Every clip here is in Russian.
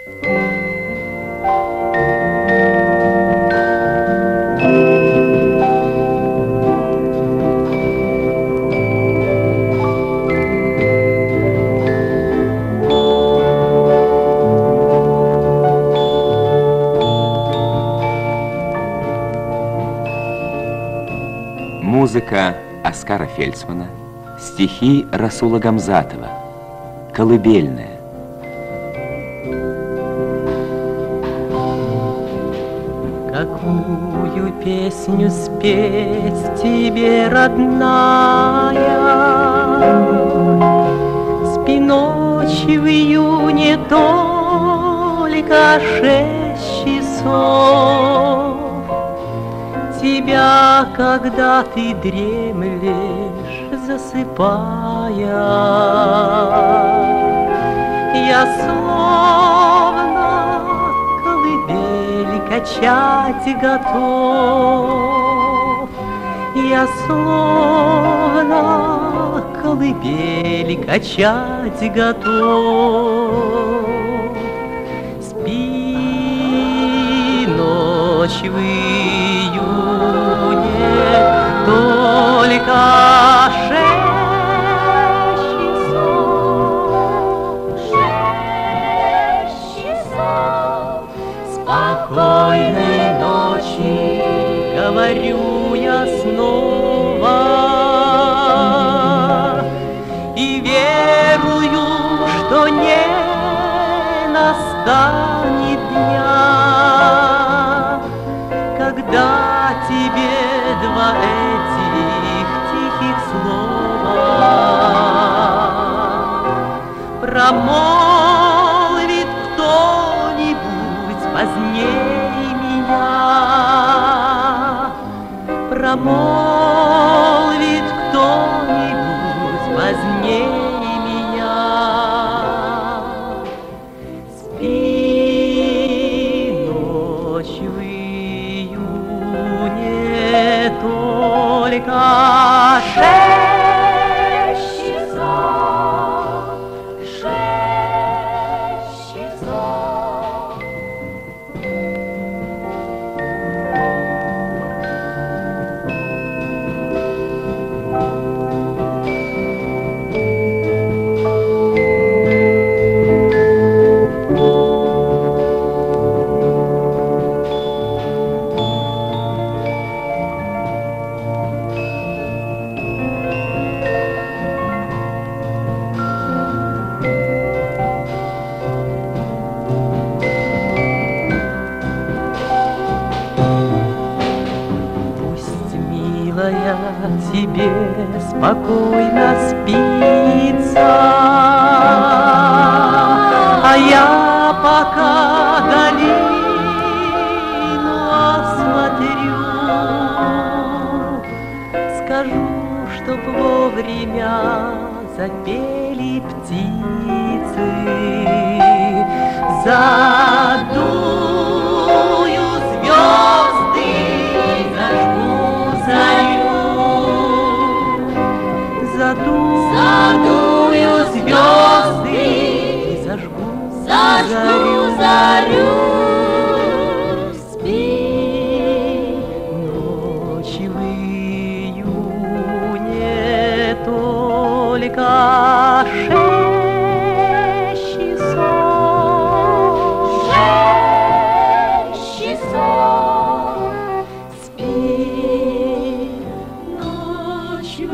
Музыка Оскара Фельдсмана, стихи Расула Гамзатова, «Колыбельная». Какую песню спеть тебе, родная? Спи ночь в июне только 6 часов. Тебя, когда ты дремлешь, засыпая, я словно колыбель качать готов. Я словно колыбель качать готов. Спи ночь в только 6 часов. Спокойной ночи, говорю я снова, и верую, что не настанет дня, когда тебе два этих тихих слова промолвит кто-нибудь позднее меня, промолвит кто-нибудь позднее меня. Спи ночью только 6 часов, 6 часов. Тебе спокойно спится, а я пока долину осмотрю, скажу, чтоб вовремя запели птицы, задую звезды, зажгу зарю. Задую звезды и зажгу зарю. Спи ночью в июне только 6 часов. 6 часов. Спи ночью в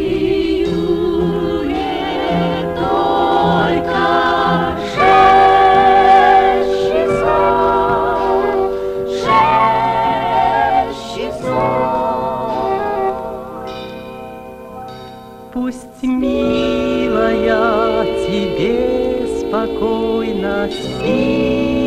пусть, милая, тебе спокойно спит.